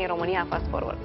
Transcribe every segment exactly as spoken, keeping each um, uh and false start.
în România Fast Forward.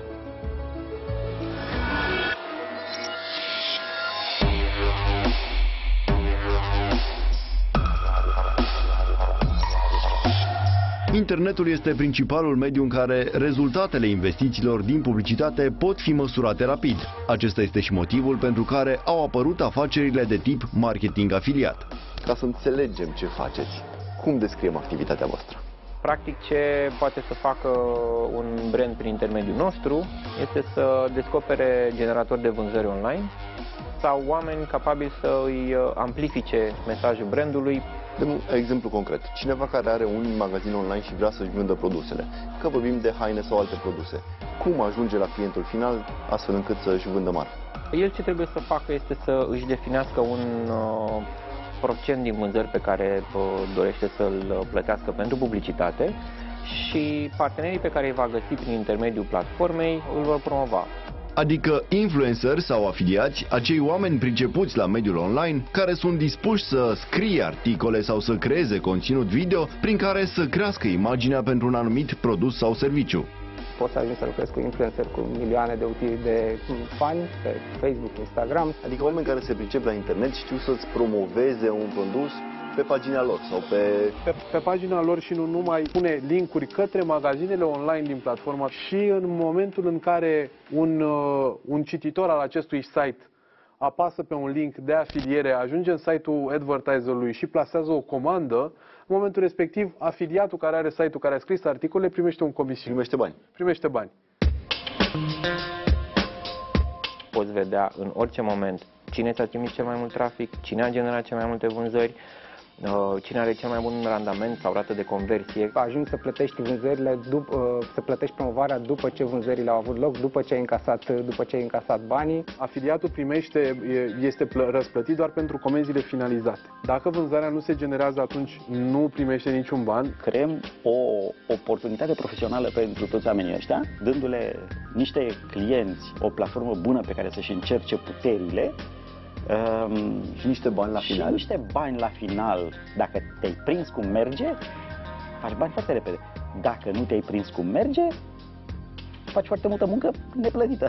Internetul este principalul mediu în care rezultatele investițiilor din publicitate pot fi măsurate rapid. Acesta este și motivul pentru care au apărut afacerile de tip marketing afiliat. Ca să înțelegem ce faceți, cum descriem activitatea voastră? Practic, ce poate să facă un brand prin intermediul nostru este să descopere generatori de vânzări online sau oameni capabili să îi amplifice mesajul brandului. Dăm un exemplu concret. Cineva care are un magazin online și vrea să-și vândă produsele, că vorbim de haine sau alte produse, cum ajunge la clientul final astfel încât să-și vândă marfa? El ce trebuie să facă este să își definească un uh, procent din vânzări pe care uh, dorește să-l plătească pentru publicitate și partenerii pe care îi va găsi prin intermediul platformei îl vor promova. Adică influenceri sau afiliați, acei oameni pricepuți la mediul online care sunt dispuși să scrie articole sau să creeze conținut video prin care să crească imaginea pentru un anumit produs sau serviciu. Poți să ajungi să lucrezi cu influenceri cu milioane de utili de fani pe Facebook, Instagram. Adică oameni care se pricep la internet știu să-ți promoveze un produs pe pagina lor sau pe... pe... Pe pagina lor și nu numai pune linkuri către magazinele online din platformă și în momentul în care un, uh, un cititor al acestui site apasă pe un link de afiliere, ajunge în site-ul advertiserului și plasează o comandă, în momentul respectiv, afiliatul care are site-ul care a scris articole primește un comision. Primește bani. Primește bani. Poți vedea în orice moment cine ți-a trimis cel mai mult trafic, cine a generat cel mai multe vânzări, cine are cel mai bun randament sau rată de conversie. Ajungi să plătești vânzările, să plătești promovarea după ce vânzările au avut loc, după ce ai încasat, după ce ai încasat banii. Afiliatul primește, este răsplătit doar pentru comenzile finalizate. Dacă vânzarea nu se generează, atunci nu primește niciun ban. Creăm o oportunitate profesională pentru toți oamenii ăștia, dându-le niște clienți, o platformă bună pe care să-și încerce puterile. Um, și niște bani la final. Și niște bani la final. Dacă te-ai prins cum merge, faci bani foarte repede. Dacă nu te-ai prins cum merge, faci foarte multă muncă neplătită.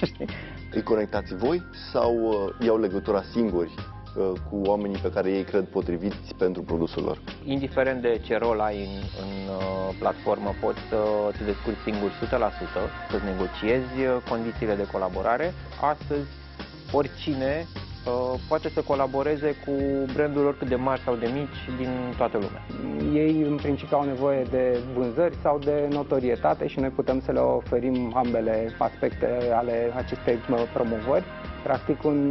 Îi conectați voi sau uh, iau legătura singuri uh, cu oamenii pe care ei cred potriviți pentru produsul lor? Indiferent de ce rol ai în, în uh, platformă, poți să te descurci singur o sută la sută, să-ți negociezi condițiile de colaborare. Astăzi, oricine poate să colaboreze cu branduri oricât de mari sau de mici din toată lumea. Ei în principiu au nevoie de vânzări sau de notorietate și noi putem să le oferim ambele aspecte ale acestei promovări. Practic un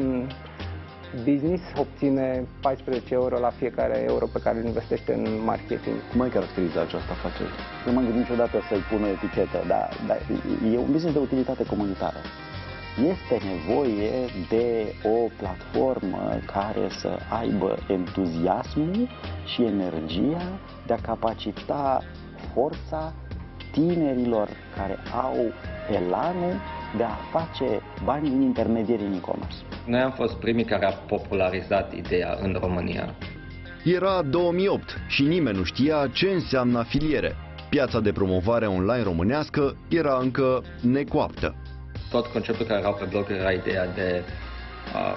business obține paisprezece euro la fiecare euro pe care îl investește în marketing. Cum ai caracteriza această afacere? Nu m-am gândit niciodată să-i pun o etichetă, dar, dar e un business de utilitate comunitară. Este nevoie de o platformă care să aibă entuziasmul și energia de a capacita forța tinerilor care au elanul de a face bani din intermediarii în e-commerce. Noi am fost primii care au popularizat ideea în România. Era două mii opt și nimeni nu știa ce înseamnă afiliere. Piața de promovare online românească era încă necoaptă. Tot conceptul care erau pe blog era ideea de uh,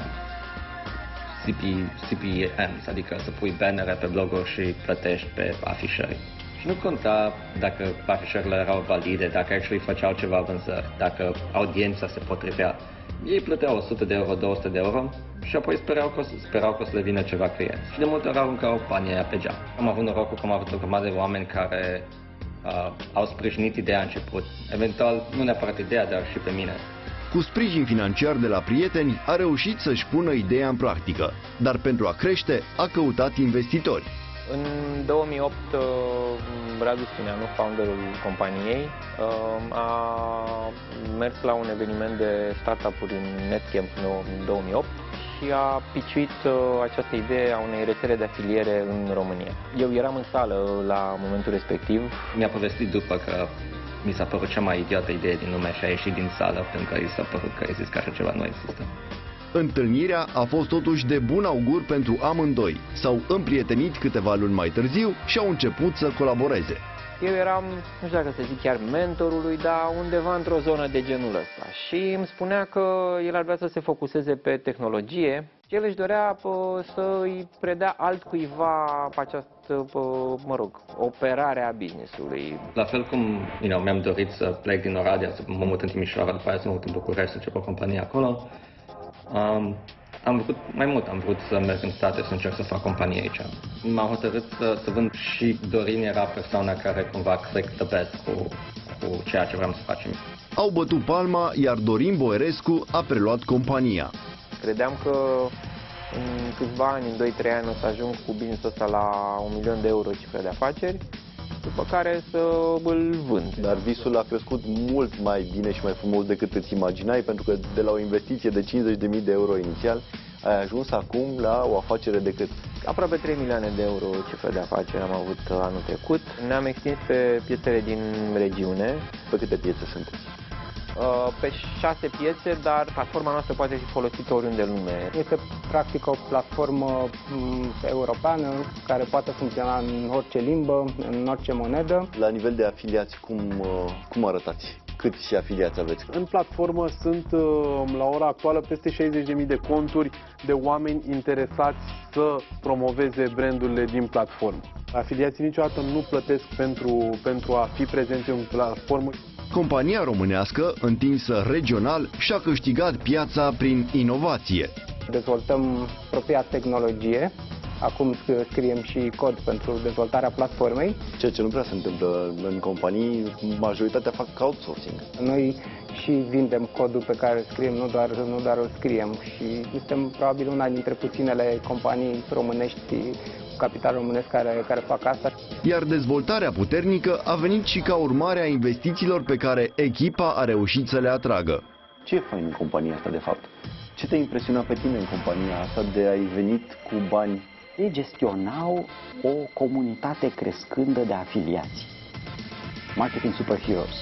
C P M, adică să pui bannere pe bloguri și plătești pe afișări. Și nu conta dacă afișările erau valide, dacă actually făceau ceva vânzări, dacă audiența se potrivea. Ei plăteau o sută de euro, două sute de euro și apoi sperau că, sperau că o să le vină ceva clienți. Și de multe ori aruncau banii aia pe geam. Am avut norocul că am avut o grămadă de oameni care Uh, au sprijinit ideea început. Eventual, nu neapărat ideea, dar și pe mine. Cu sprijin financiar de la prieteni, a reușit să-și pună ideea în practică, dar pentru a crește, a căutat investitori. În două mii opt, Radu Spuneanu, founderul companiei, a mers la un eveniment de startup-uri în NetCamp în două mii opt și a pitchuit această idee a unei rețele de afiliere în România. Eu eram în sală la momentul respectiv. Mi-a povestit după că mi s-a părut cea mai idiotă idee din lume și a ieșit din sală pentru că i s-a părut că zis că așa ceva nu există. Întâlnirea a fost totuși de bun augur pentru amândoi. S-au împrietenit câteva luni mai târziu și au început să colaboreze. Eu eram, nu știu dacă să zic chiar mentorului, dar undeva într-o zonă de genul ăsta. Și îmi spunea că el ar vrea să se focuseze pe tehnologie. El își dorea să îi predea altcuiva această, mă rog, operare a business-ului. La fel cum you know, mi-am dorit să plec din Oradea, să mă mut în Timișoara, după aia să mă mut în București, să încep o companie acolo. Um, am vrut mai mult, am vrut să merg în state, să încerc să fac companie aici. M-am hotărât să, să vând și Dorin era persoana care cumva click the best cu, cu ceea ce vreau să facem. Au bătut palma, iar Dorin Boierescu a preluat compania. Credeam că în câțiva ani, în doi trei ani, o să ajung cu business-ul ăsta la un milion de euro cifre de afaceri, după care să îl vând. Dar visul a crescut mult mai bine și mai frumos decât îți imaginai, pentru că de la o investiție de cincizeci de mii de euro inițial, ai ajuns acum la o afacere de cât? Aproape trei milioane de euro cifre de afaceri am avut anul trecut. Ne-am extins pe piețele din regiune. Pe câte piețe sunteți? Pe șase piețe, dar platforma noastră poate fi folosită oriunde în lume. Este practic o platformă europeană care poate funcționa în orice limbă, în orice monedă. La nivel de afiliați, cum, cum arătați? Câți afiliați aveți? În platformă sunt la ora actuală peste șaizeci de mii de conturi de oameni interesați să promoveze brandurile din platformă. Afiliații niciodată nu plătesc pentru, pentru a fi prezenți în platformă. Compania românească, întinsă regional, și-a câștigat piața prin inovație. Dezvoltăm propria tehnologie. Acum scriem și cod pentru dezvoltarea platformei. Ceea ce nu prea se întâmplă în companii, majoritatea fac outsourcing. Noi și vindem codul pe care îl scriem, nu doar, nu doar îl scriem. Și suntem probabil una dintre puținele companii românești, capital românesc, care, care fac asta. Iar dezvoltarea puternică a venit și ca urmare a investițiilor pe care echipa a reușit să le atragă. Ce e fain în compania asta, de fapt? Ce te-a impresionat pe tine în compania asta de ai venit cu bani? Ei gestionau o comunitate crescândă de afiliați. Marketing superheroes.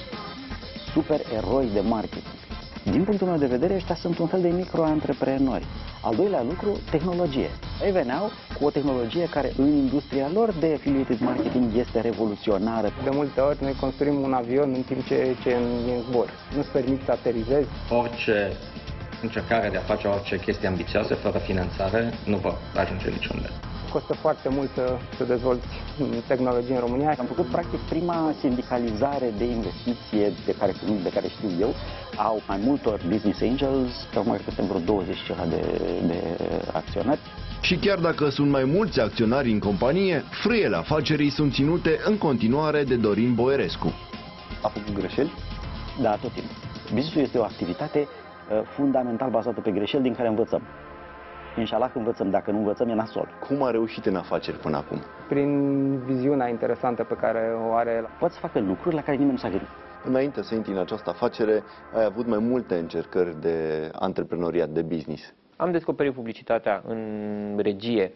Supereroi de marketing. Din punctul meu de vedere, ăștia sunt un fel de microantreprenori. Al doilea lucru, tehnologie. Ei veneau cu o tehnologie care în industria lor de affiliated marketing este revoluționară. De multe ori noi construim un avion în timp ce, ce e în zbor. Nu-ți permit să aterizezi. Orice încercare de a face orice chestie ambițioasă fără finanțare nu va ajunge niciunde. Costă foarte mult să, să dezvolți tehnologie în România. Am făcut practic prima sindicalizare de investiție de care, de care știu eu, au mai multor business angels, că acum cred că suntem vreo douăzeci ceva de, de acționari. Și chiar dacă sunt mai mulți acționari în companie, frâiele afacerii sunt ținute în continuare de Dorin Boierescu. A făcut greșeli? Da, tot timpul. Business-ul este o activitate uh, fundamental bazată pe greșeli din care învățăm. Inșallah că învățăm, dacă nu învățăm e nasol. Cum a reușit în afaceri până acum? Prin viziunea interesantă pe care o are. Poate să facă lucruri la care nimeni nu s-a gândit. Înainte să intri în această afacere, ai avut mai multe încercări de antreprenoriat, de business. Am descoperit publicitatea în regie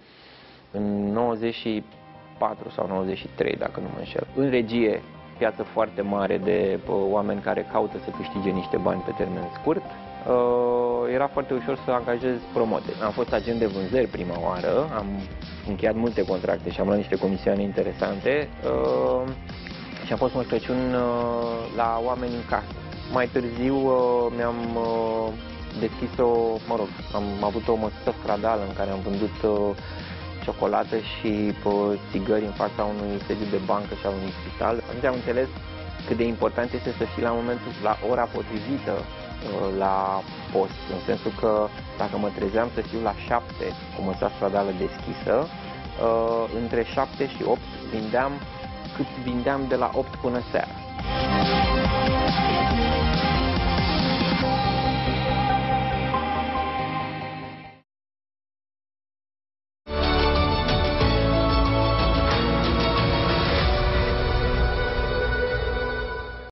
în nouăzeci și patru sau nouăzeci și trei, dacă nu mă înșel. În regie, piață foarte mare de oameni care caută să câștige niște bani pe termen scurt. Uh, era foarte ușor să angajez promote. Am fost agent de vânzări prima oară, am încheiat multe contracte și am luat niște comisioane interesante uh, și am fost Moș Crăciun uh, la oameni în casă. Mai târziu uh, mi-am uh, deschis o, mă rog, am avut o măsuță stradală în care am vândut uh, ciocolată și uh, țigări în fața unui sediu de bancă și a unui spital. Atunci am înțeles cât de important este să fii la momentul, la ora potrivită la post, în sensul că dacă mă trezeam să fiu la șapte cu măsura stradală deschisă, între șapte și opt vindeam cât vindeam de la opt până seara.